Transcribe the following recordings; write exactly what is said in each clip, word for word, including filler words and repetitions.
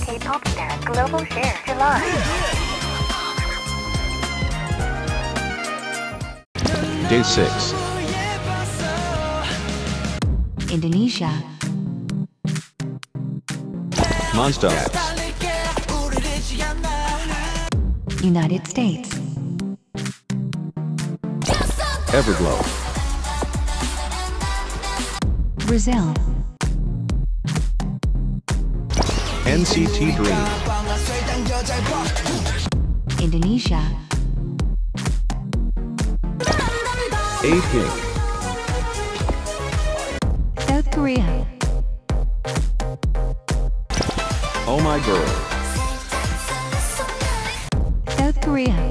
K-pop star global share July. Day six. Indonesia. Monster. United States. Everglow. Brazil. N C T Dream. Indonesia. A-Pink. South Korea. Oh My Girl. South Korea.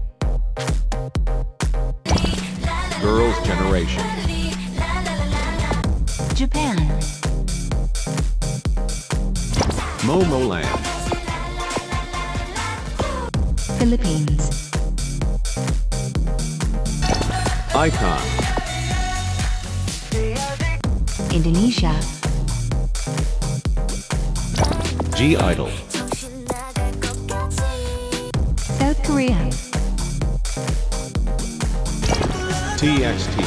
Girls' Generation. Japan. Momoland. Philippines. Icon. Indonesia. G-Idol. South Korea. T X T.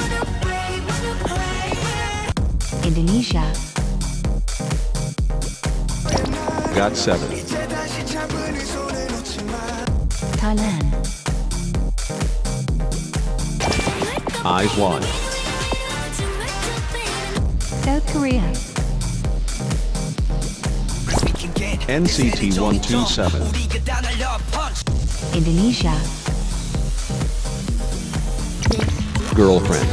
Indonesia. Got seven. Thailand. Eyes Wide. South Korea. N C T one two seven. Indonesia. Girlfriend.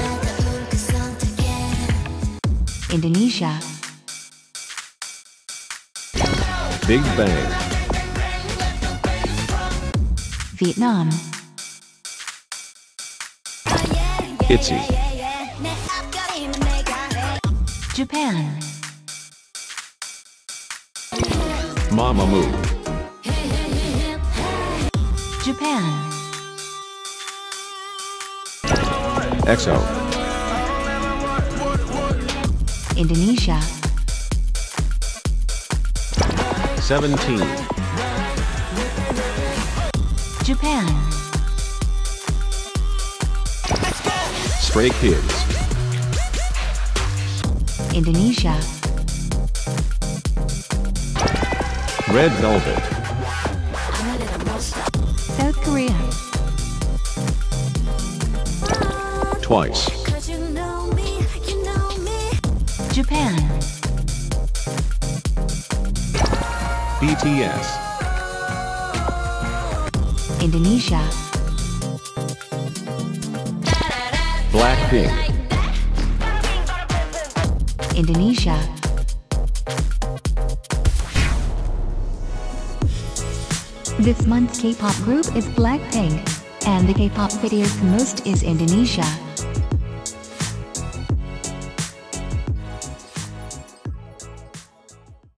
Indonesia. Big Bang. Vietnam. Itzy. Japan. Mamamoo. Japan. X O. Indonesia. Seventeen. Japan. Stray Kids. Indonesia. Red Velvet. South Korea. Twice. Japan. B T S. Indonesia. Blackpink. Indonesia. This month's K-pop group is Blackpink, and the K-pop video's most is Indonesia.